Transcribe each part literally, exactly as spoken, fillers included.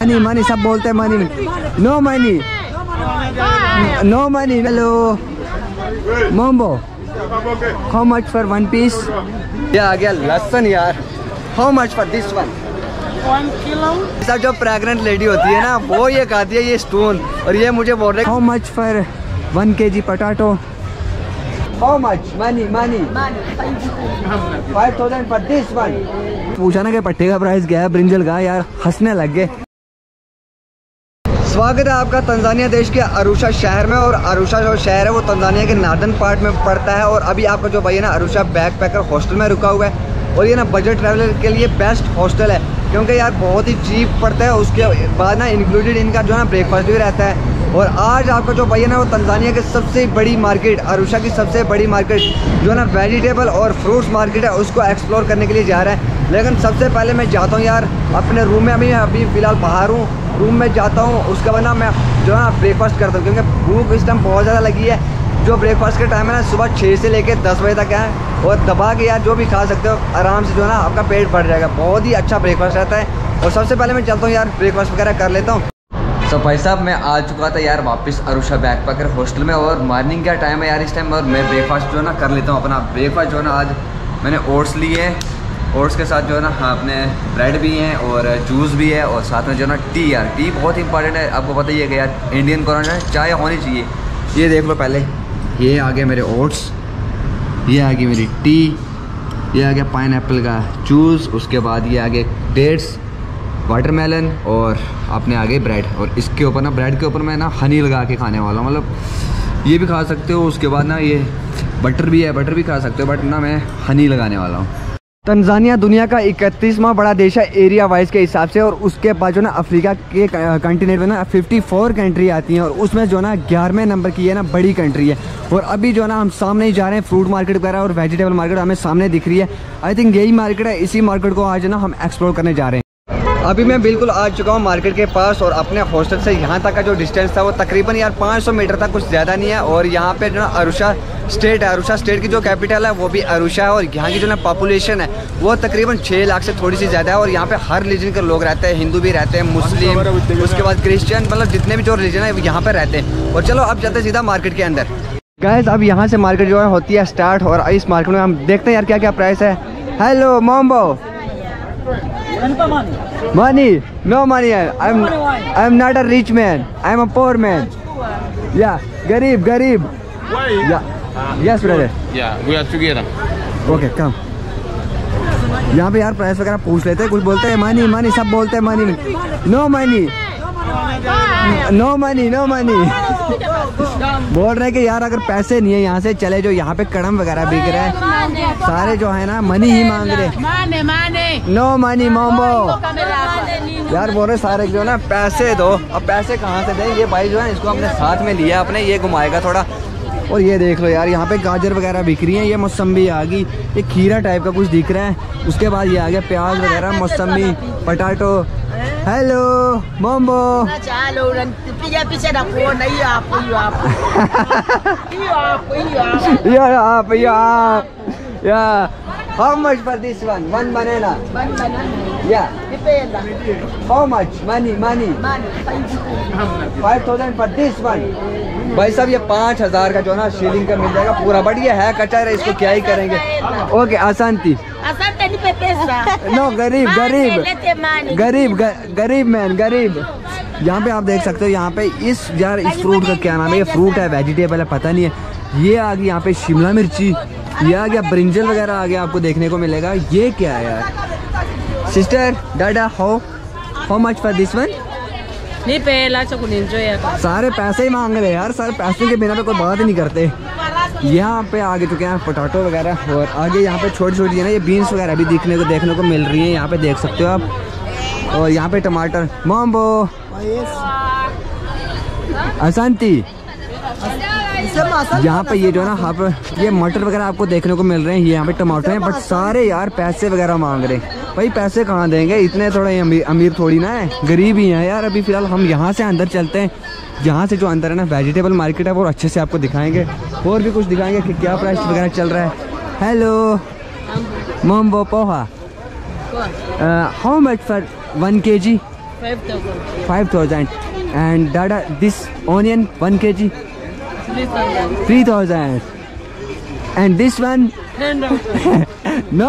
Money money सब बोलते हैं money. No money no money. Hello मोम्बो, how much for one piece? ये आ गया लहसुन यार, how much for this one? One kilo. सब जो प्रेग्नेंट लेडी होती है ना वो ये खाती है ये स्टोन, और ये मुझे बोल रहे how much for one K G potato? How much money money? Five thousand for this one. पूछा ना कि पट्टे का प्राइस क्या है ब्रिंजल का, यार हंसने लग गए। स्वागत है आपका तंजानिया देश के अरुशा शहर में, और अरुशा जो शहर है वो तंजानिया के नार्दर्न पार्ट में पड़ता है। और अभी आपका जो भाई है ना अरुशा बैकपैकर हॉस्टल में रुका हुआ है, और ये ना बजट ट्रैवलर के लिए बेस्ट हॉस्टल है, क्योंकि यार बहुत ही चीप पड़ता है। उसके बाद ना इंक्लूडेड इनका जो है ना ब्रेकफास्ट भी रहता है। और आज आपका जो भाई है ना वो तंजानिया की सबसे बड़ी मार्केट, अरुशा की सबसे बड़ी मार्केट जो है ना वेजिटेबल और फ्रूट्स मार्केट है, उसको एक्सप्लोर करने के लिए जा रहा है। लेकिन सबसे पहले मैं जाता हूँ यार अपने रूम में, अभी अभी फ़िलहाल बाहर हूँ, रूम में जाता हूँ। उसके बाद ना मैं जो है ना ब्रेकफास्ट करता हूँ, क्योंकि भूख इस टाइम बहुत ज़्यादा लगी है। जो ब्रेकफास्ट का टाइम है ना सुबह छः से लेकर दस बजे तक है, और दबा के यार जो भी खा सकते हो आराम से जो है ना आपका पेट भर जाएगा। बहुत ही अच्छा ब्रेकफास्ट रहता है। और सबसे पहले मैं चलता हूँ यार ब्रेकफास्ट वगैरह कर लेता हूँ। तो भाई साहब मैं आ चुका था यार वापस अरुशा बैकपैकर हॉस्टल में, और मॉर्निंग का टाइम है यार इस टाइम, और मैं ब्रेकफास्ट जो है ना कर लेता हूँ अपना। ब्रेकफास्ट जो है ना आज मैंने ओट्स लिए हैं, ओट्स के साथ जो है ना हाँ अपने ब्रेड भी हैं और जूस भी है, और साथ में जो है ना टी। यार टी बहुत इंपॉर्टेंट है, आपको पता ही है कि यार इंडियन को ना चाय होनी चाहिए। ये देख लो पहले, ये आ गया मेरे ओट्स, ये आ गई मेरी टी, ये आ गया पाइनएप्पल का जूस, उसके बाद ये आ गए डेट्स, वाटरमेलन, और अपने आ गए ब्रेड। और इसके ऊपर ना ब्रेड के ऊपर मैं ना हनी लगा के खाने वाला हूँ, मतलब ये भी खा सकते हो। उसके बाद ना ये बटर भी है, बटर भी खा सकते हो, बट ना मैं हनी लगाने वाला हूँ। तंजानिया दुनिया का इकतीसवां बड़ा देश है एरिया वाइज के हिसाब से, और उसके बाद जो ना अफ्रीका के कंटिनेंट में ना चौवन कंट्री आती हैं, और उसमें जो ना ग्यारहवें नंबर की है ना बड़ी कंट्री है। और अभी जो ना हम सामने ही जा रहे हैं, फ्रूट मार्केट वगैरह और वेजिटेबल मार्केट हमें सामने दिख रही है। आई थिंक यही मार्केट है, इसी मार्केट को आज ना हम एक्सप्लोर करने जा रहे हैं। अभी मैं बिल्कुल आ चुका हूँ मार्केट के पास, और अपने हॉस्टल से यहाँ तक का जो डिस्टेंस था वो तकरीबन यार पाँच सौ मीटर तक, कुछ ज़्यादा नहीं है। और यहाँ पे जो ना अरुशा स्टेट है, अरुशा स्टेट की जो कैपिटल है वो भी अरुशा है, और यहाँ की जो ना पॉपुलेशन है वो तकरीबन छः लाख से थोड़ी सी ज़्यादा है। और यहाँ पे हर रिलीजन के लोग रहते हैं, हिंदू भी रहते हैं, मुस्लिम, उसके बाद क्रिश्चियन, मतलब जितने भी जो रिलीजन है यहाँ पर रहते हैं। और चलो अब चलते सीधा मार्केट के अंदर। गाइस अब यहाँ से मार्केट जो है होती है स्टार्ट, और इस मार्केट में हम देखते हैं यार क्या क्या प्राइस है। हेलो मोम्बो, money no money, i'm i'm not a rich man, I'm a poor man. Yeah, garib garib. Yeah, yes brother, yeah, we are together. Okay, come. यहाँ पे यार प्राइस वगैरह पूछ लेते हैं, कुछ बोलते हैं मनी मनी, सब बोलते हैं money. No money no money no money. बोल रहे हैं कि यार अगर पैसे नहीं है यहाँ से चले जो, यहाँ पे कड़म वगैरह बिक रहे हैं, सारे जो है ना मनी ही मांग रहे। नो मनी मोम्बो। यार बोल रहे सारे जो है ना पैसे दो। अब पैसे कहाँ से दें? ये भाई जो है इसको अपने साथ में लिया अपने, ये घुमाएगा थोड़ा। और ये देख लो यार यहाँ पे गाजर वगैरह बिक रही है, ये मौसम्बी आ गई, ये खीरा टाइप का कुछ दिख रहा है। उसके बाद ये आ गया प्याज वगैरह, मौसम्बी, पोटैटो। हेलो मोम्बो। How much for this one? One banana. One banana. Yeah. How much? Money, money. Five thousand for this one. भाई साहब ये पाँच हजार का जो ना शीलिंग का मिल जाएगा पूरा, बट ये है कच्चा है, इसको क्या ही करेंगे। ओके अशांति। नो गरीब गरीब गरीब गरीब मैन गरीब। यहाँ पे आप देख सकते हो, यहाँ पे इस यार इस फ्रूट का क्या नाम है? ये फ्रूट है, वेजिटेबल है, पता नहीं है। ये आ गई यहाँ पे शिमला मिर्ची, ये आ गया ब्रिंजल वगैरह आ गया, आपको देखने को मिलेगा। ये क्या है यार? सिस्टर डाडा how how much for this one? नहीं पहला सारे पैसे ही मांग रहे यार, सारे पैसों के बिना पे कोई बात ही नहीं करते। यहाँ पे आगे चुके हैं पोटैटो वगैरह, और आगे यहाँ पे छोटी छोटी है ना ये बीन्स वगैरह भी दिखने को देखने को मिल रही है, यहाँ पे देख सकते हो आप। और यहाँ पे टमाटर। मोम्बो अशांति। यहाँ पे ये जो है ना यहाँ पे ये मटर वगैरह आपको देखने को मिल रहे हैं, ये यहाँ पे टमाटर हैं, बट सारे यार पैसे वगैरह मांग रहे हैं। भाई पैसे कहाँ देंगे, इतने थोड़े अमीर, अमीर थोड़ी ना है, गरीब ही हैं यार। अभी फिलहाल हम यहाँ से अंदर चलते हैं, यहाँ से जो अंदर है ना वेजिटेबल मार्केट है वो अच्छे से आपको दिखाएंगे, और भी कुछ दिखाएंगे कि क्या प्राइस वगैरह चल रहा है। हेलो मोम्बो पोहा, how much for one K G? five thousand. five thousand. And dada, this onion one kg? three thousand. three thousand. And this one? ten thousand. No?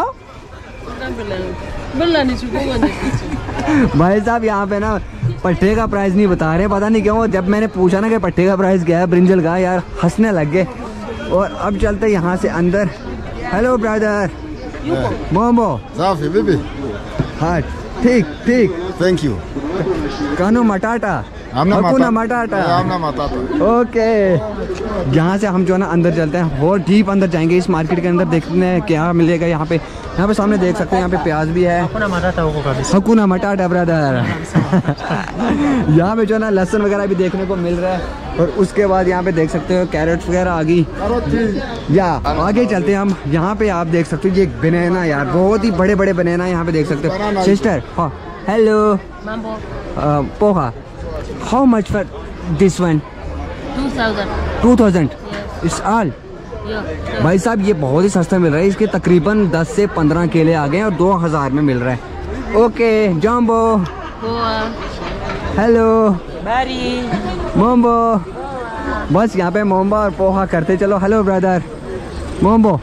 भाई साहब यहाँ पे ना पट्टे का प्राइस नहीं बता रहे, पता नहीं क्यों। जब मैंने पूछा ना कि पट्टे का प्राइस क्या है ब्रिंजल का, यार हंसने लग गए। और अब चलते यहाँ से अंदर। Hello brother. मोमो Safi, baby. हाँ ठीक ठीक। Thank you. कानो मटाटा Amna हकुना matata. मटाटा। Amna matata. ओके, यहाँ से हम जो है ना अंदर चलते हैं और डीप अंदर जाएंगे इस मार्केट के अंदर, देखते हैं क्या मिलेगा यहाँ पे। यहाँ पे सामने देख सकते हैं, यहाँ पे प्याज भी है। हकुना मटाटा ब्रदर। यहाँ पे जो है ना लहसुन वगैरह भी देखने को मिल रहा है। और उसके बाद यहाँ पे देख सकते हो कैरेट्स वगैरह आ गई। या आगे चलते हैं हम। यहाँ पे आप देख सकते हो ये बनाना, यार बहुत ही बड़े बड़े बनाना यहाँ पे देख सकते हो। सिस्टर हाँ हेलो पोहा, how much for this one? Two thousand. Two thousand Yes. It's all. Yeah. भाई साहब ये बहुत ही सस्ता मिल रहा है, इसके तकरीबन दस से पंद्रह केले आ गए हैं और दो हज़ार में मिल रहा है। ओके जम्बो Goa. Hello Bari. मोम्बो। बस यहाँ पे मोम्बो और पोहा करते चलो। हेलो ब्रदर मोम्बो।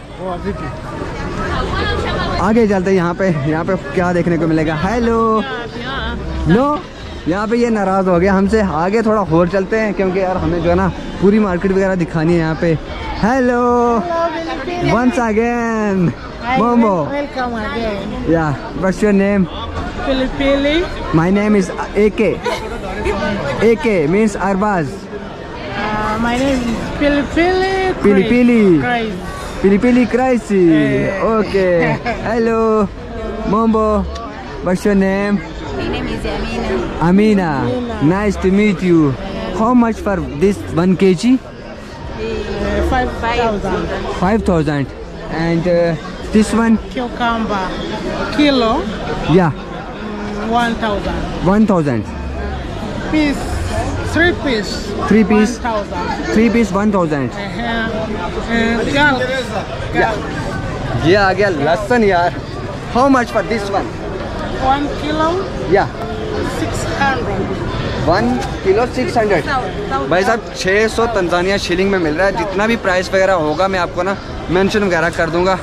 आगे चलते हैं यहाँ पे। यहाँ पे क्या देखने को मिलेगा? हेलो नो, यहाँ पे ये नाराज़ हो गया हमसे। आगे थोड़ा और चलते हैं क्योंकि यार हमें जो है ना पूरी मार्केट वगैरह दिखानी है यहाँ पे। हेलो वंस अगेन मोमो। Welcome again. या what's your name? Pili Pili. My name is A K. A K means Arbaz. Uh, my name is Pili Pili. पिली पिली Christ. पिली पिली क्राइसी। ओके हेलो मोम्बो what's your name? My name is Amina. Amina, nice to meet you. How much for this one kg? Five thousand. Five thousand. And uh, this one? Cucumber. Kilo. Yeah, One thousand. one thousand. Piece. Three piece. Three piece. One thousand. Three piece one thousand. Uh-huh. And galp. Galp. ये आ गया लहसुन यार। How much for this one? One kilo. Yeah, Six hundred. one kilo six hundred. भाई साहब छः सौ Tanzania shilling में मिल रहा है। जितना भी प्राइस वगैरह होगा मैं आपको ना मेंशन वगैरह कर दूंगा।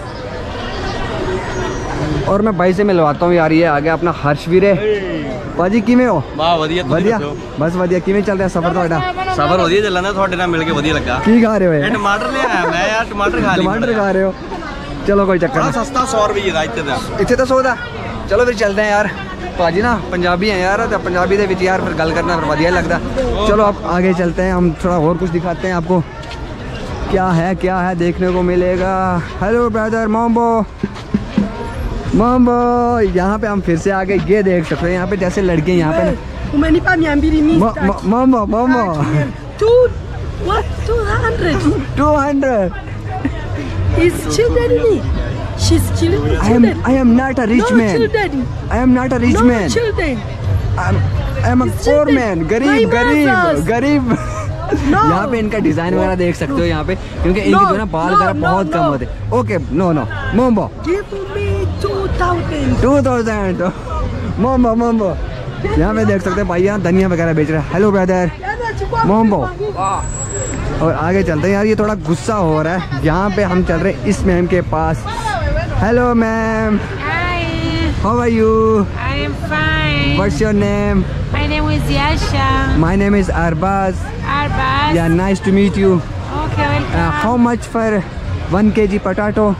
और मैं भाई से मिलवाता हूँ यार। ये आ गया अपना हर्षवीर ਭਾਜੀ ਕਿਵੇਂ ਹੋ? ਵਾਹ ਵਧੀਆ ਤੁਸੀਂ ਵਧੀਆ ਦੱਸੋ। ਬਸ ਵਧੀਆ। ਕਿਵੇਂ ਚੱਲ ਰਿਹਾ ਸਫ਼ਰ ਤੁਹਾਡਾ? ਸਫ਼ਰ ਵਧੀਆ ਚੱਲਣ ਦਾ, ਤੁਹਾਡੇ ਨਾਲ ਮਿਲ ਕੇ ਵਧੀਆ ਲੱਗਾ। ਕੀ ਖਾ ਰਹੇ ਹੋ? ਇਹ ਟਮਾਟਰ ਲਿਆਇਆ ਮੈਂ ਯਾਰ, ਟਮਾਟਰ ਖਾ ਲਈ। ਟਮਾਟਰ ਖਾ ਰਹੇ ਹੋ? ਚਲੋ ਕੋਈ ਚੱਕਰ ਬੜਾ ਨਹੀਂ। ਸਸਤਾ ਸੌ ਰੁਪਏ ਦਾ ਇੱਥੇ ਦਾ। ਇੱਥੇ ਤਾਂ ਸੌ ਦਾ। ਚਲੋ ਫਿਰ ਚੱਲਦੇ हैं यार। ਭਾਜੀ ना पंजाबी हैं यार, तो पंजाबी ਦੇ ਵਿੱਚ यार फिर गल करना फिर ਵਧੀਆ लगता। चलो अब आगे चलते हैं, हम थोड़ा और कुछ दिखाते हैं आपको क्या है क्या है देखने को मिलेगा। Hello brother मोम्बो। मोम्बो यहाँ पे हम फिर से आगे ये देख सकते हैं। यहाँ पे जैसे लड़के यहाँ पे Umenipa mia mbili मो- मो- मोम्बो मोम्बो Two. What? Two hundred. Two hundred. Is children in it? She's children. I am I am not a rich No man. children. I am not a rich No man. children. I'm, I'm a It's poor children. man. My गरीब गरीब brothers. गरीब। No. यहाँ पे इनका design वगैरह देख सकते हो यहाँ पे, क्योंकि इनके No, जो है ना बाल no, वगैरह no, बहुत no. कम होते। ओके नो नो मोम्बो Give me two thousand. Two thousand. मोम्बो मोम्बो यहाँ पे देख सकते हैं भाई, यहाँ धनिया वगैरह बेच रहे हैं। हेलो ब्रदर मोम्बो। और आगे चलते हैं यार। ये थोड़ा गुस्सा हो रहा है। यहाँ पे हम चल रहे हैं इस मैम के पास। Hello ma'am, Hi, how are you? I am fine. What's your name? My name is Yasha. My name is Arbaz. Arbaz. Yeah nice to meet you. Okay, welcome. How much for one K G potato?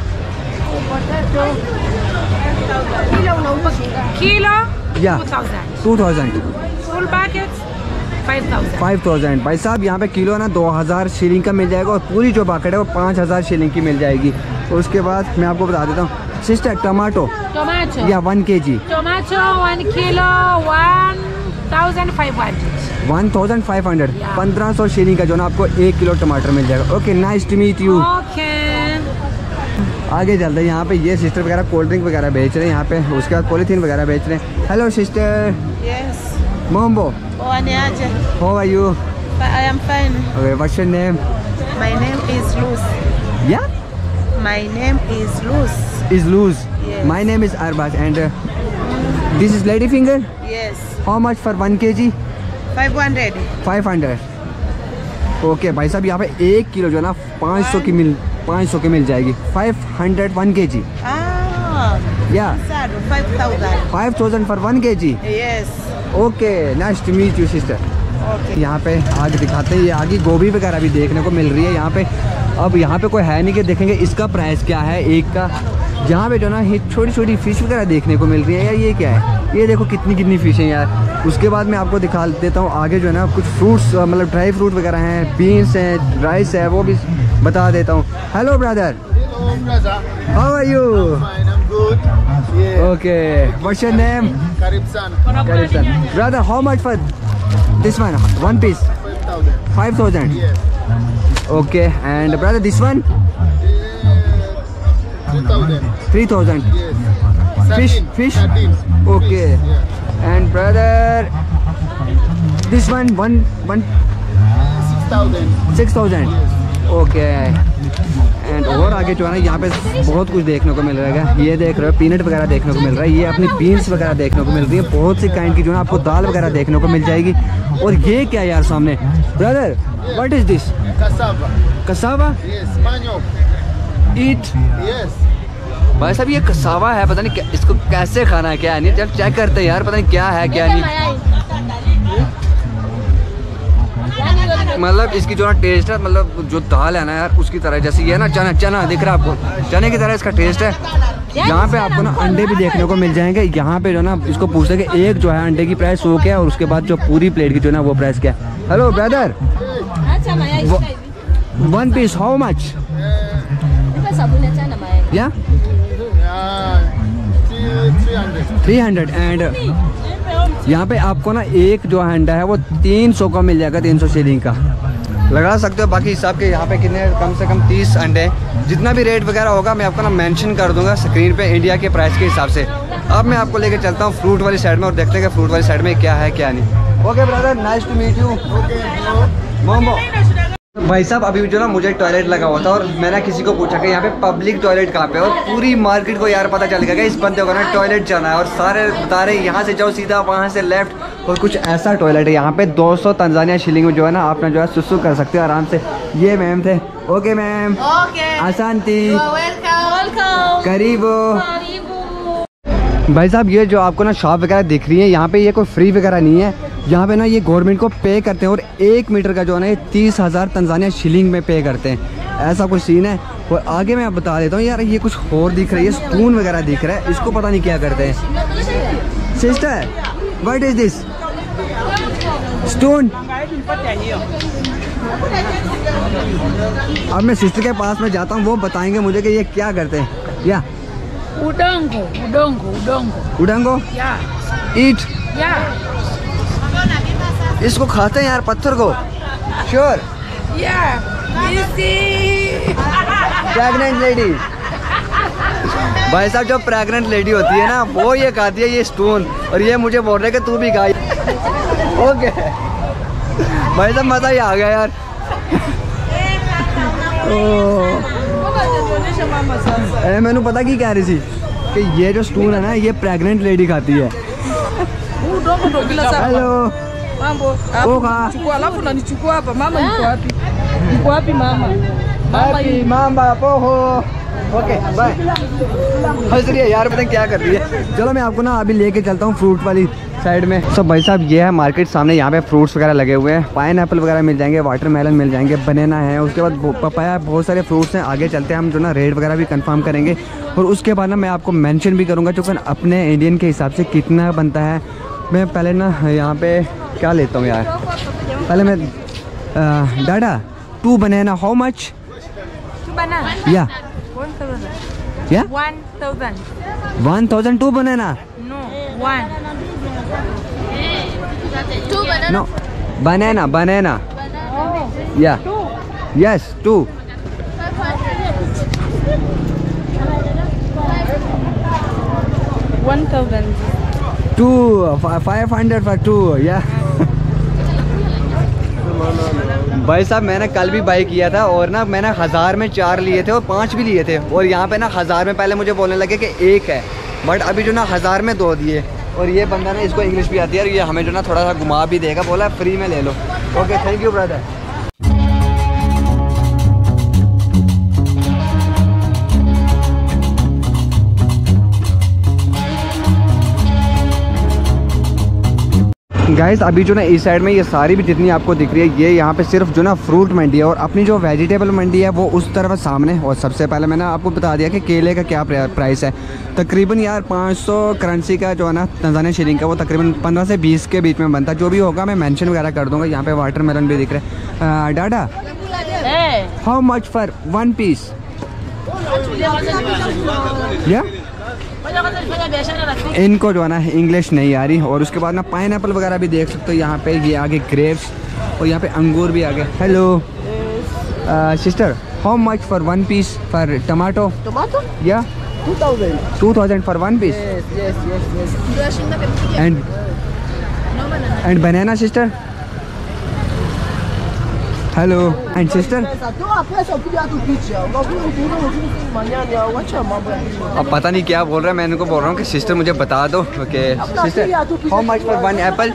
Kilo? Yeah. Two thousand. Two thousand. Full packets? Five thousand. Five thousand. भाई साहब यहाँ पे kilo ना दो हज़ार shilling का मिल जाएगा और पूरी जो बाकेट है वो पाँच हज़ार शिलिंग की मिल जाएगी। और उसके बाद मैं आपको बता देता हूँ sister tomato Tomato. Yeah one K G Tomato, one kilo, one thousand five hundred. One thousand five hundred. Yeah. पंद्रह सौ शिलिंग का जो ना आपको एक किलो टमाटर मिल जाएगा। Okay nice to meet you. Okay. आगे चलते हैं। यहाँ पे ये सिस्टर वगैरह कोल्ड ड्रिंक वगैरह बेच रहे हैं यहाँ पे। उसके बाद पॉलीथीन वगैरह बेच रहे हैं। Hello sister Yes. मोम्बो, Oaniaje. How are you? I am fine. Okay what's your name? My name is Luz. या My name is Luz. is Luz. Yes. My name is Arbaz and uh, this is lady finger, Yes. How much for one K G? five hundred. Five hundred. Okay भाई साहब, यहाँ पे एक kilo जो है ना पाँच सौ की मिल पाँच सौ की मिल जाएगी। Five hundred one K G. Ah. Yeah Sir, five thousand. Five thousand for one K G. Yes. Okay, nice to meet you sister. Okay. यहाँ पे आगे दिखाते हैं, ये आगे गोभी वगैरह भी देखने को मिल रही है यहाँ पे। अब यहाँ पे कोई है नहीं कि देखेंगे इसका प्राइस क्या है एक का। यहाँ पे जो ना ये छोटी छोटी फिश वगैरह देखने को मिल रही है यार। ये क्या है, ये देखो कितनी कितनी फिश है यार। उसके बाद मैं आपको दिखा देता हूँ आगे जो है ना कुछ फ्रूट्स, मतलब ड्राई फ्रूट वगैरह हैं, बीन्स हैं, राइस है, वो भी बता देता हूँ। Hello brother, how are you? Fine, I'm good. Yeah. Okay, what's your name? Karibsan, brother, how much for this one one piece? five thousand. Five thousand. Yes. Okay, and brother this one? Uh, three thousand. Three thousand. Yes. Fish, Sardine, fish? Sardine. Okay. Fish, yeah. And brother, this one one one Six thousand. six thousand. Okay. And और आगे जो है ना यहाँ पे बहुत कुछ देखने को मिल रहा है। ये देख रहे हो पीनट वगैरह देखने को मिल रहा है, ये अपनी बीन्स वगैरह देखने को मिल रही है, बहुत सी काइंड की जो है आपको दाल वगैरह देखने को मिल जाएगी। और ये क्या यार सामने brother, what is this? Cassava. Cassava? Yes. Manioc. Eat. Yes. भाई साहब ये कसावा है, पता नहीं क्या, इसको कैसे खाना है क्या नहीं, जब चेक करते हैं यार, पता नहीं क्या है क्या नहीं। मतलब इसकी जो ना टेस्ट है, मतलब जो दाल है ना यार उसकी तरह, जैसे ये है ना चना, चना दिख रहा है आपको, चने की तरह इसका टेस्ट है। यहाँ पे आपको ना अंडे भी देखने को मिल जाएंगे। यहाँ पे जो ना इसको पूछते कि एक जो है अंडे की प्राइस वो क्या है, और उसके बाद जो पूरी प्लेट की जो ना वो प्राइस क्या है। Hello brother, one piece how much? Yeah Uh, three, three hundred. Three hundred. And यहाँ पे आपको ना एक जो अंडा है वो तीन सौ का मिल जाएगा, तीन सौ शीलिंग का लगा सकते हो। बाकी हिसाब के यहाँ पे कितने, कम से कम तीस अंडे हैं। जितना भी रेट वगैरह होगा मैं आपको ना मेंशन कर दूंगा स्क्रीन पे इंडिया के प्राइस के हिसाब से। अब मैं आपको लेके चलता हूँ फ्रूट वाली साइड में और देखते हैं कि फ्रूट वाली साइड में क्या है क्या नहीं। Okay brother, nice to meet you. मोमो भाई साहब, अभी जो ना मुझे टॉयलेट लगा हुआ था और मैंने किसी को पूछा कि यहाँ पे पब्लिक टॉयलेट कहाँ पे है, और पूरी मार्केट को यार पता चल गया कि इस बंदे को ना टॉयलेट जाना है, और सारे बता रहे यहाँ से जाओ सीधा, वहाँ से लेफ्ट। और कुछ ऐसा टॉयलेट है यहाँ पे दो सौ तंजानिया शिलिंग में जो है ना आपने जो है सुसु कर सकते हो आराम से। ये मैम थे। Okay ma'am. Okay. आसांती, Welcome. Welcome. करीबो। भाई साहब ये जो आपको ना शॉप वगैरह दिख रही है, यहाँ पे ये कोई फ्री वगैरह नहीं है। यहाँ पे ना ये गवर्नमेंट को पे करते हैं, और एक मीटर का जो है ना ये तीस हज़ार तंजानिया शिलिंग में पे करते हैं। ऐसा कुछ सीन है। और आगे मैं बता देता हूँ यार, ये कुछ और दिख रही है, स्पून वगैरह दिख रहा है, इसको पता नहीं क्या करते हैं। Sister, what is this? Stone. अब मैं सिस्टर के पास में जाता हूँ, वो बताएंगे मुझे कि ये क्या करते हैं। या Udongo, udongo, udongo. उडंगो Yeah, ईट, yeah, इसको खाते हैं यार पत्थर को। Sure. yeah. You see? Pregnant lady, भाई साहब जो प्रेग्नेंट लेडी होती है ना वो ये खाती है ये स्टोन, और ये मुझे बोल रहे कि तू भी खा। ओके भाई साहब मज़ा ही आ गया यार। ए, मैंने पता की कह रही थी कि ये जो स्टून है ना ये प्रेग्नेंट लेडी खाती है। Hello Mambo. Oka. Chukua alafu unanichukua hapa. Mama yuko wapi? Yuko wapi mama? Mama हैप्पी yuko. मामा पोहो। Okay bye. हंस रही है यार, पता नहीं क्या कर रही है। चलो मैं आपको ना अभी लेके चलता हूँ फ्रूट वाली साइड में। सब भाई साहब ये है मार्केट सामने, यहाँ पे फ्रूट्स वगैरह लगे हुए हैं, पाइन एप्पल वगैरह मिल जाएंगे, वाटरमेलन मिल जाएंगे, बनाना है, उसके बाद पपाया, बहुत सारे फ्रूट्स हैं। आगे चलते हैं हम जो ना रेट वगैरह भी कंफर्म करेंगे, और उसके बाद ना मैं आपको मेंशन भी करूँगा जो अपने इंडियन के हिसाब से कितना बनता है। मैं पहले ना यहाँ पे क्या लेता हूँ यार, पहले मैं डाडा two banana how much? Two banana. Yeah One thousand. Yeah One thousand. One thousand two banana? No, one. No banana banana yeah yes two One thousand. Two five hundred for two yeah. भाई साहब मैंने कल भी by किया था, और ना मैंने हज़ार में चार लिए थे और पांच भी लिए थे, और यहाँ पे ना हज़ार में पहले मुझे बोलने लगे कि एक है, बट अभी जो ना हज़ार में दो दिए। और ये बंदा ना इसको इंग्लिश भी आती है और ये हमें जो ना थोड़ा सा घुमा भी देगा, बोला फ्री में ले लो। Okay thank you brother. Guys अभी जो ना इस साइड में ये सारी भी जितनी आपको दिख रही है ये यहाँ पे सिर्फ जो ना फ्रूट मंडी है और अपनी जो वेजिटेबल मंडी है वो उस तरफ सामने। और सबसे पहले मैंने आपको बता दिया कि केले का क्या प्राइस है। तकरीबन यार पाँच सौ करेंसी का जो है ना तंजानिया शिलिंग का वो तकरीबन पंद्रह से बीस के बीच में बनता है। जो भी होगा मैं मेंशन वगैरह कर दूंगा। यहाँ पे वाटरमेलन भी दिख रहा है। डाडा how much for one piece? या इनको जो है ना इंग्लिश नहीं आ रही। और उसके बाद ना पाइनएप्पल वगैरह भी देख सकते हो यहाँ पे। ये आगे ग्रेप्स और यहाँ पे अंगूर भी आगे। Hello sister how much for one piece for tomato? Tomato? Yeah two thousand. Two thousand for one piece Yes, yes, yes, yes. And and banana sister? Hello and sister अब पता नहीं क्या बोल रहा है। मैं इनको बोल रहा हूँ कि सिस्टर मुझे बता दो। Okay sister how much for one apple?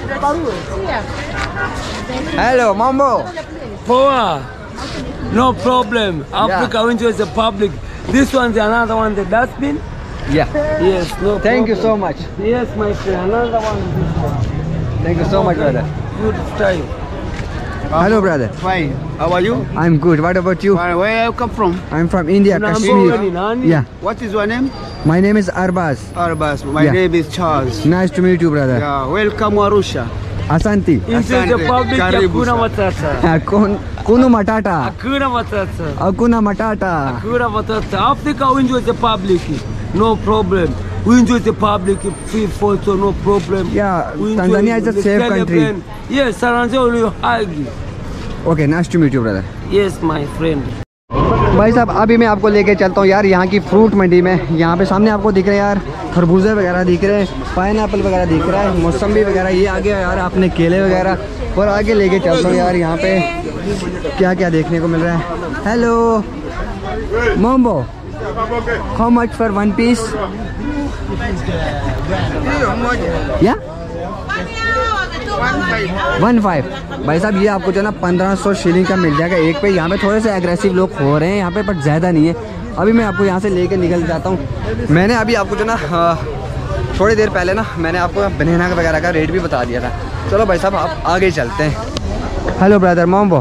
Hello मामो Poa, no problem. Africa yeah. Enjoys the public. This one's another one, the dustbin. Yeah. Yes, no Thank problem. you so much. Yes, my friend. Another one is this one. Thank you so much, brother. Good style. Hello, brother. Fine. How are you? I'm good. What about you? Where, where you come from? I'm from India, Nambo Kashmir. ni nani? Yeah. What is your name? My name is Arbaz. Arbas. My Yeah. name is Charles. Nice to meet you, brother. Yeah. Welcome Arusha. Asanti. Enjoy the Asante. public. Karibu Hakuna sana. matata. Kun Kunu Matata. Hakuna matata. Akuna Matata. Hakuna matata. Africa enjoys the public. No problem. We enjoy the public. Free photo, no problem. Yeah, We enjoy Tanzania is a the safe country. celebrate. Yes, Saranjo will hug you. Okay, nice to meet you, brother. Yes, my friend. भाई साहब अभी मैं आपको लेके चलता हूँ यार यहाँ की फ्रूट मंडी में। यहाँ पे सामने आपको दिख रहे हैं यार खरबूजे वगैरह दिख रहे हैं, पाइनएप्पल वगैरह दिख रहा है, मौसम्बी वगैरह। ये आगे यार आपने केले वगैरह और आगे लेके चलता हूँ यार यहाँ पे क्या क्या देखने को मिल रहा है। हेलो मोम्बो how much for one piece? Yeah one five. भाई साहब ये आपको जो है ना पंद्रह सौ शिलिंग का मिल जाएगा एक पे। यहाँ पे थोड़े से एग्रेसिव लोग हो रहे हैं यहाँ पे बट ज़्यादा नहीं है। अभी मैं आपको यहाँ से लेके निकल जाता हूँ। मैंने अभी आपको जो ना थोड़ी देर पहले ना मैंने आपको बनाना वगैरह का रेट भी बता दिया था। चलो भाई साहब आप आगे चलते हैं। हेलो ब्रदर मोम्बो।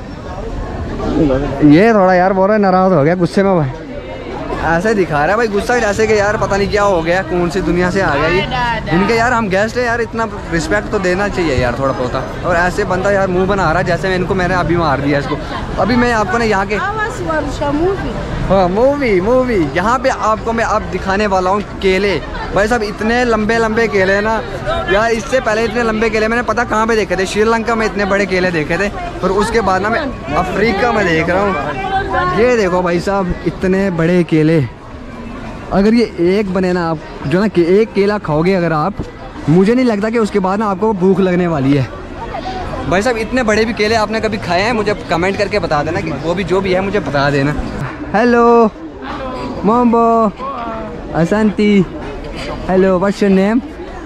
ये थोड़ा यार बोल रहा है नाराज़ हो गया गुस्से में भाई। ऐसे दिखा रहा है भाई गुस्सा जैसे कि यार पता नहीं क्या हो गया, कौन सी दुनिया से आ गया ये। इनके यार हम गेस्ट है यार, इतना रिस्पेक्ट तो देना चाहिए यार थोड़ा बहुत। और ऐसे बंदा यार मुंह बना रहा है जैसे मैं इनको मैंने अभी मार दिया इसको। अभी मैं आपको ना यहाँ के हाँ मूवी मूवी यहाँ पे आपको मैं अब दिखाने वाला हूँ केले। भाई साहब इतने लंबे लंबे केले हैं ना यार। इससे पहले इतने लंबे केले मैंने पता कहाँ पे देखे थे, श्रीलंका में इतने बड़े केले देखे थे। और उसके बाद ना मैं अफ्रीका में देख रहा हूँ। ये देखो भाई साहब इतने बड़े केले। अगर ये एक बनाना आप जो ना कि एक केला खाओगे अगर आप, मुझे नहीं लगता कि उसके बाद ना आपको भूख लगने वाली है। भाई साहब इतने बड़े भी केले आपने कभी खाए हैं? मुझे कमेंट करके बता देना कि वो भी जो भी है मुझे बता देना। हेलो मोम्बो अशांति। Hello what's your name?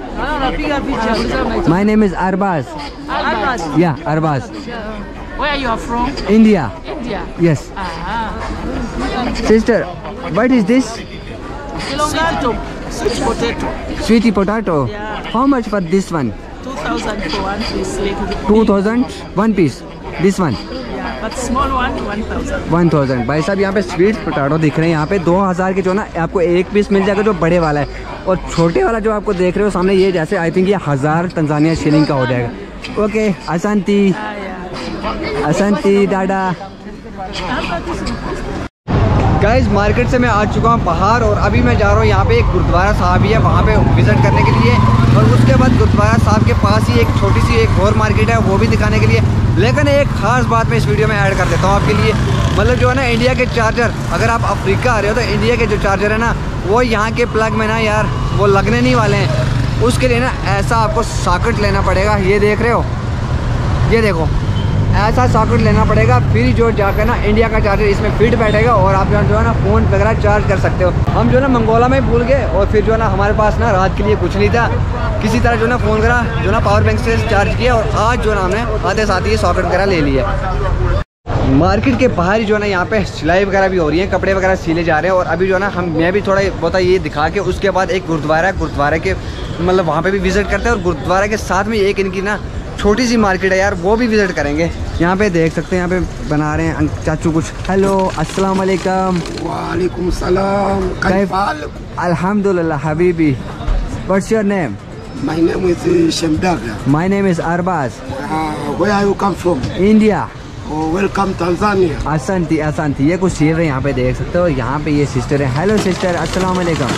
My name is Arbaz. Arbaz. Yeah Arbaz. Where you are from? India. India. Yes Ah. Sister what is this? Sweet, sweet potato. Sweetie potato. Yeah. How much for this one? two thousand for one piece. Like two thousand one piece this one? yeah, but small one, one thousand. One thousand. भाई साहब यहाँ पे sweet potato दिख रहे हैं। यहाँ पे दो हज़ार के जो ना आपको एक पीस मिल जाएगा जो बड़े वाला है। और छोटे वाला जो आपको देख रहे हो सामने ये जैसे आई थिंक ये हज़ार तंजानिया शिलिंग का हो जाएगा। ओके अशांति Ah, yeah. अशांति डाडा। गाइस मार्केट से मैं आ चुका हूँ बाहर और अभी मैं जा रहा हूँ यहाँ पे एक गुरुद्वारा साहब ही है वहाँ पे विज़िट करने के लिए। और उसके बाद गुरुद्वारा साहब के पास ही एक छोटी सी एक और मार्केट है वो भी दिखाने के लिए। लेकिन एक ख़ास बात मैं इस वीडियो में ऐड कर देता हूँ आपके लिए। मतलब जो है ना इंडिया के चार्जर, अगर आप अफ्रीका आ रहे हो तो इंडिया के जो चार्जर है ना वो यहाँ के प्लग में ना यार वो लगने नहीं वाले हैं। उसके लिए ना ऐसा आपको सॉकेट लेना पड़ेगा। ये देख रहे हो, ये देखो ऐसा सॉकेट लेना पड़ेगा, फिर जो जाकर ना इंडिया का चार्जर इसमें फिट बैठेगा और आप जो है ना फ़ोन वगैरह चार्ज कर सकते हो। हम जो है ना मंगोला में भूल गए और फिर जो है ना हमारे पास ना रात के लिए कुछ नहीं था, किसी तरह जो है ना फ़ोन वगैरह जो ना पावर बैंक से चार्ज किया और आज जो है ना हमने आते साथ ही सॉकेट वगैरह ले लिया। मार्केट के बाहर ही जो है ना यहाँ पे सिलाई वगैरह भी हो रही है, कपड़े वगैरह सिले जा रहे हैं। और अभी जो है ना हम मैं भी थोड़ा बहुत ये दिखा के उसके बाद एक गुरुद्वारा है, गुरुद्वारे के मतलब वहाँ पे भी विज़िट करते हैं और गुरुद्वारे के साथ में एक इनकी ना छोटी सी मार्केट है यार, वो भी विज़िट करेंगे। यहाँ पे देख सकते हैं, यहाँ पे बना रहे हैं चाचू कुछ। हेलो अस्सलाम वालेकुम। वालेकुम सलाम। अल्हम्दुलिल्लाह हबीबी। What's your name? My name is Shemdaga. My name is Arbaz. Uh, where are you come from? India. Oh, welcome Tanzania. असंती असंती ये कुछ चीज़ है यहाँ पे देख सकते हो। यहाँ पे ये सिस्टर है। हेलो सिस्टर, अस्सलाम वालेकुम।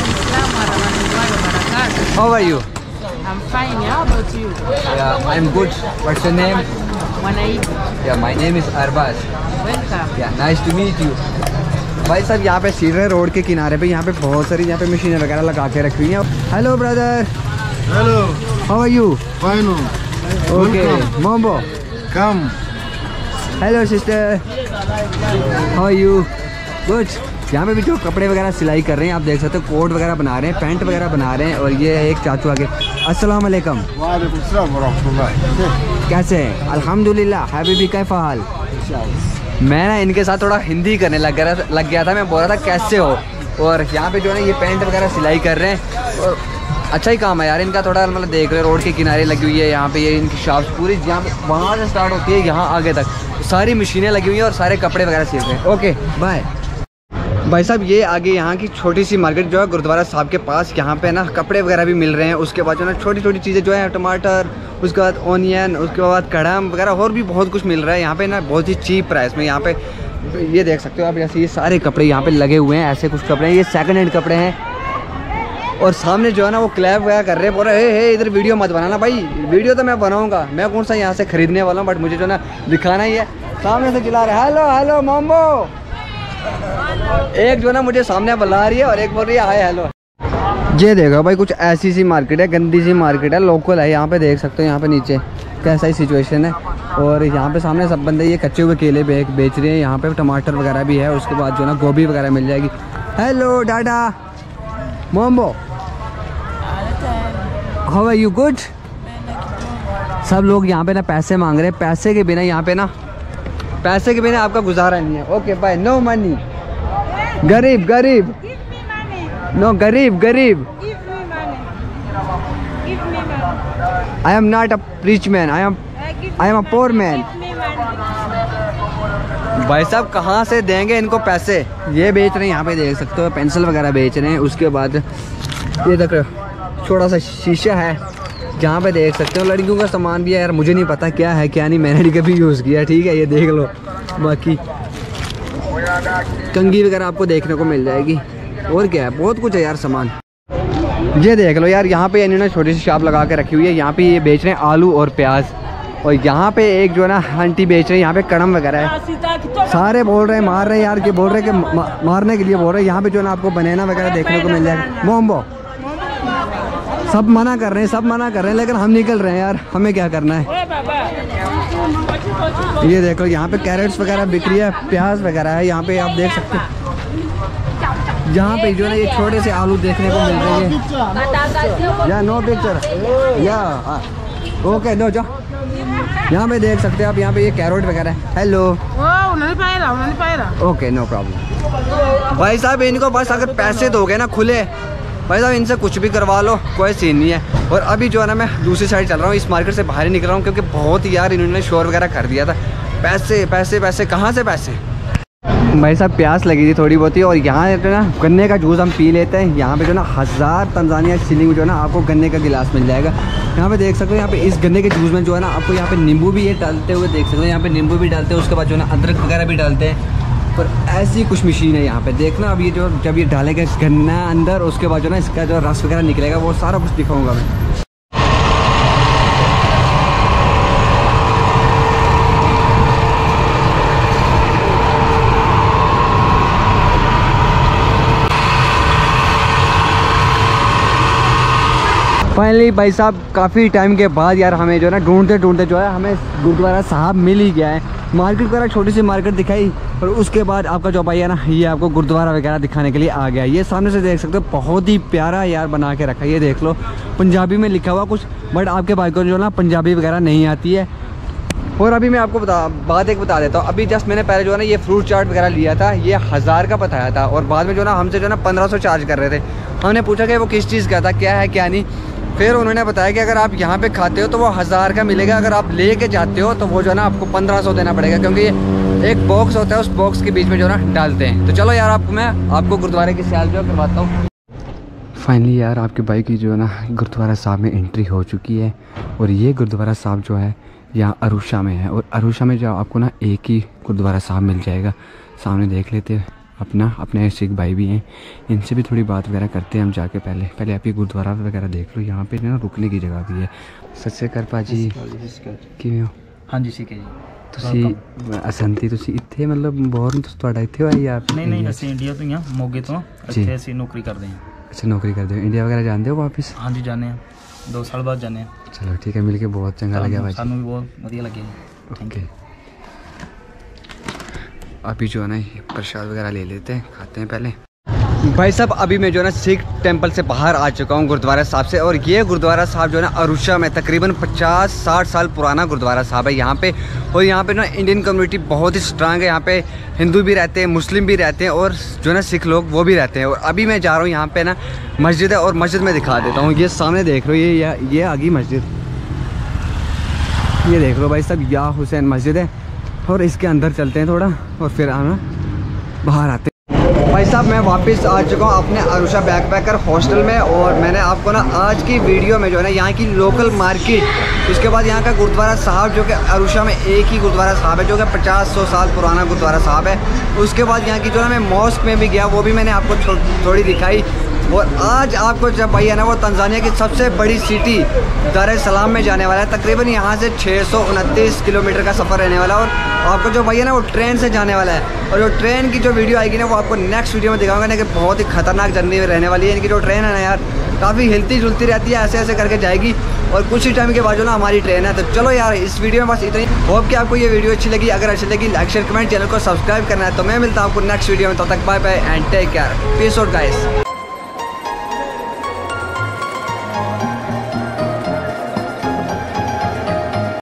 How are you? I'm fine. How about you? Yeah, I'm good. What's your name? Wanaid. Yeah, my name is Arbaz. Welcome. Yeah, nice to meet you. भाई साहब यहाँ पे सीधे रोड के किनारे पे यहाँ पे बहुत सारी यहाँ पे मशीनें वगैरह लगा के रखी हुई हैं। Hello brother. Hello. How are you? Fine. Okay. Mombo. Come. Hello sister, how you? Good. यहाँ पे भी जो कपड़े वगैरह सिलाई कर रहे हैं आप देख सकते हो, कोट वगैरह बना रहे हैं, पैंट वगैरह बना रहे हैं। और ये एक चाचू आगे। अस्सलाम वालेकुम। वालेकुम सलाम वरहमतुल्लाह। कैसे हैं? अल्हम्दुलिल्लाह। हबीबी कैफा हाल? मैं ना इनके साथ थोड़ा हिंदी करने लग गया लग गया था। मैं बोल रहा था कैसे हो। और यहाँ पे जो है ना ये पैंट वगैरह सिलाई कर रहे हैं और अच्छा ही काम है यार इनका। थोड़ा मतलब देख रहे रोड के किनारे लगी हुई है यहाँ पे, ये इनकी शॉप्स पूरी यहाँ पे वहाँ से स्टार्ट होती है यहाँ आगे तक सारी मशीनें लगी हुई हैं और सारे कपड़े वगैरह सिल रहे हैं। Okay bye. भाई साहब ये आगे यहाँ की छोटी सी मार्केट जो है गुरुद्वारा साहब के पास, यहाँ पे ना कपड़े वगैरह भी मिल रहे हैं। उसके बाद जो है ना छोटी छोटी चीज़ें जो है टमाटर, उसके बाद ऑनियन, उसके बाद कड़म वगैरह और भी बहुत कुछ मिल रहा है यहाँ पे ना बहुत ही चीप प्राइस में। यहाँ पे ये देख सकते हो आप, जैसे ये सारे कपड़े यहाँ पे लगे हुए हैं, ऐसे कुछ कपड़े हैं, ये सेकंड हैंड कपड़े हैं। और सामने जो है ना वो क्लैप वगैरह कर रहे हैं, बोल रहे हे इधर वीडियो मत बनाना भाई। वीडियो तो मैं बनाऊंगा, मैं कौन सा यहाँ से खरीदने वाला हूँ, बट मुझे जो ना दिखाना ही है। सामने से चिल्ला रहे हेलो हेलो मोम्बो। एक जो ना मुझे सामने बुला रही है और एक बोल रही है हाय हेलो। ये देखो भाई कुछ ऐसी सी मार्केट है, गंदी सी मार्केट है, लोकल है। यहाँ पे देख सकते हो यहाँ पे नीचे कैसा ही सिचुएशन है। और यहाँ पे सामने सब बंदे ये कच्चे हुए केले बेच बेच रहे हैं। यहाँ पे टमाटर वगैरह भी है, उसके बाद जो ना गोभी वगैरह मिल जाएगी। हेलो डाडा मोम्बो, हाउ आर यू? गुड। सब लोग यहाँ पे ना पैसे मांग रहे हैं, पैसे के बिना यहाँ पे ना पैसे के बिना आपका गुजारा नहीं है। Okay bye. No money. गरीब गरीब नो गरीब गरीब। I am not a rich man, I am I am a poor man. भाई साहब कहाँ से देंगे इनको पैसे? ये बेच रहे हैं यहाँ पे देख सकते हो, पेंसिल वगैरह बेच रहे हैं। उसके बाद ये देख छोटा सा शीशा है जहाँ पे देख सकते हो लड़कियों का सामान भी है यार, मुझे नहीं पता क्या है क्या नहीं, मैंने नहीं कभी यूज़ किया। ठीक है ये देख लो। बाकी कंघी वगैरह आपको देखने को मिल जाएगी। और क्या है, बहुत कुछ है यार सामान। ये देख लो यार, यहाँ पे इन्होंने छोटी सी शॉप लगा के रखी हुई है। यहाँ पे ये बेच रहे हैं आलू और प्याज। और यहाँ पे एक जो है ना आंटी बेच रहे हैं, यहाँ पे कड़म वगैरह है। सारे बोल रहे हैं मार रहे हैं यार, कि बोल रहे हैं कि मा, मारने के लिए बोल रहे हैं। यहाँ पे जो है ना आपको बनाना वगैरह देखने को मिल जाएगा। मोम्बो सब मना कर रहे हैं, सब मना कर रहे हैं, लेकिन हम निकल रहे हैं यार, हमें क्या करना है। ये देखो यहाँ पे कैरेट्स वगैरह बिक रही है, प्याज वगैरह है यहाँ पे, आप देख सकते हैं। यहाँ पे जो है ये छोटे से आलू देखने को मिल रहे हैं। या नो पिक्चर या ओके दो जाओ। यहाँ पे देख सकते हैं आप, यहाँ पे ये कैरेट वगैरह है। Hello okay no problem. भाई साहब इनको बस अगर पैसे दोगे ना खुले, भाई साहब इनसे कुछ भी करवा लो, कोई सीन नहीं है। और अभी जो है ना मैं दूसरी साइड चल रहा हूँ, इस मार्केट से बाहर ही निकल रहा हूँ, क्योंकि बहुत ही यार इन्होंने शोर वगैरह कर दिया था। पैसे पैसे पैसे कहाँ से पैसे? भाई साहब प्यास लगी थी थोड़ी बहुत ही। और यहाँ जो ना गन्ने का जूस हम पी लेते हैं। यहाँ पे जो ना हज़ार तंजानिया शिलिंग में जो है ना आपको गन्ने का गिलास मिल जाएगा। यहाँ पे देख सकते हो, यहाँ पे इस गन्ने के जूस में जो है ना आपको यहाँ पे नींबू भी ये डालते हुए देख सकते हो। यहाँ पे नींबू भी डालते हैं, उसके बाद जो है ना अदरक वगैरह भी डालते हैं। और ऐसी कुछ मशीन है यहाँ पे देखना। अब ये जो जब ये डालेगा गन्ना अंदर, उसके बाद जो ना इसका जो रस वगैरह निकलेगा, वो सारा कुछ दिखाऊंगा मैं। फाइनली भाई साहब काफ़ी टाइम के बाद यार हमें जो है ना ढूंढते ढूंढते जो है हमें गुरुद्वारा साहब मिल ही गया है। मार्केट वगैरह छोटी सी मार्केट दिखाई और उसके बाद आपका जो भाई है ना ये आपको गुरुद्वारा वगैरह दिखाने के लिए आ गया। ये सामने से देख सकते हो, बहुत ही प्यारा यार बना के रखा है। ये देख लो, पंजाबी में लिखा हुआ कुछ, बट आपके भाई को जो ना पंजाबी वगैरह नहीं आती है। और अभी मैं आपको बता बात एक बता देता हूँ। अभी जस्ट मैंने पहले जो है ना ये फ्रूट चाट वगैरह लिया था, ये हज़ार का बताया था और बाद में जो ना हमसे जो ना पंद्रह सौ चार्ज कर रहे थे। हमने पूछा कि वो किस चीज़ का था, क्या है क्या नहीं। फिर उन्होंने बताया कि अगर आप यहाँ पे खाते हो तो वो हज़ार का मिलेगा, अगर आप ले के जाते हो तो वो जो है ना आपको पंद्रह सौ देना पड़ेगा, क्योंकि ये एक बॉक्स होता है, उस बॉक्स के बीच में जो ना डालते हैं। तो चलो यार आपको मैं आपको गुरुद्वारे की सैर जो करवाता हूँ। फाइनली यार आपके भाई की जो है ना गुरुद्वारा साहब में एंट्री हो चुकी है और ये गुरुद्वारा साहब जो है यहाँ अरुषा में है। और अरुषा में जो आपको ना एक ही गुरुद्वारा साहब मिल जाएगा। सामने देख लेते हैं अपना अपने सिख भाई भी हैं, इनसे भी थोड़ी बात वगैरह करते हैं हम जाके। पहले पहले आप ये गुरुद्वारा वगैरह देख लो, यहाँ पे ना रुकने की जगह भी है। सत श्री अकाल भाजी, किवें हो? हाँ जी ठीक है जी। ਤੁਸੀਂ ਅਸੰਤੀ ਤੁਸੀਂ ਇੱਥੇ ਮਤਲਬ ਬੋਰਨ ਤੋਂ ਤੁਹਾਡਾ ਇੱਥੇ ਹੋਇਆ ਜਾਂ ਨਹੀਂ ਨਹੀਂ ਅਸੀਂ ਇੰਡੀਆ ਤੋਂ ਹੀ ਹਾਂ, ਮੋਗੇ ਤੋਂ। ਇੱਥੇ ਅਸੀਂ ਨੌਕਰੀ ਕਰਦੇ ਹਾਂ। अच्छा नौकरी करते हो, इंडिया वगैरह जानते हो वापस? हाँ जी जाने हैं, दो साल बाद जाने हैं। चलो ठीक है, मिलके बहुत चंगा लगा भाई, सानू भी बहुत बढ़िया लगे। Thank you. अभी जो है ना ये प्रसाद वगैरह ले लेते हैं, खाते हैं पहले। भाई साहब अभी मैं जो है ना सिख टेंपल से बाहर आ चुका हूँ गुरुद्वारा साहब से। और ये गुरुद्वारा साहब जो है ना अरुषा में तकरीबन पचास साठ साल पुराना गुरुद्वारा साहब है यहाँ पे। और यहाँ पे ना इंडियन कम्युनिटी बहुत ही स्ट्रांग है। यहाँ पे हिंदू भी रहते हैं, मुस्लिम भी रहते हैं और जो है ना सिख लोग वो भी रहते हैं। और अभी मैं जा रहा हूँ यहाँ पे ना मस्जिद है और मस्जिद में दिखा देता हूँ। ये सामने देख लो, ये ये आ गई मस्जिद, ये देख लो भाई साहब, या हुसैन मस्जिद है। और इसके अंदर चलते हैं थोड़ा और फिर आना बाहर आते हैं। भाई साहब मैं वापस आ चुका हूँ अपने अरुषा बैकपैकर हॉस्टल में। और मैंने आपको ना आज की वीडियो में जो है ना यहाँ की लोकल मार्केट, उसके बाद यहाँ का गुरुद्वारा साहब जो कि अरुषा में एक ही गुरुद्वारा साहब है जो कि पचास सौ साल पुराना गुरुद्वारा साहब है। उसके बाद यहाँ की जो है मैं मॉस्क में भी गया, वो भी मैंने आपको थो, थोड़ी दिखाई। और आज आपको जब भाई है ना वो तंजानिया की सबसे बड़ी सिटी दार एस सलाम में जाने वाला है। तकरीबन यहाँ से छः सौ उनतीस किलोमीटर का सफ़र रहने वाला है। और आपको जो भाई है ना वो ट्रेन से जाने वाला है। और जो ट्रेन की जो वीडियो आएगी ना वो आपको नेक्स्ट वीडियो में दिखाऊंगा ना कि बहुत ही खतरनाक जर्नी में रहने वाली है। इनकी जो ट्रेन है ना यार काफ़ी हिलती जुलती रहती है, ऐसे ऐसे करके जाएगी और कुछ ही टाइम के बाद जो ना हमारी ट्रेन है। तो चलो यार इस वीडियो में बस इतना ही। होप कि आपको ये वीडियो अच्छी लगी। अगर अच्छी लगी लाइक शेयर कमेंट, चैनल को सब्सक्राइब करना है। तो मैं मिलता हूँ आपको नेक्स्ट वीडियो में, तब तक bye bye and take care, peace out guys.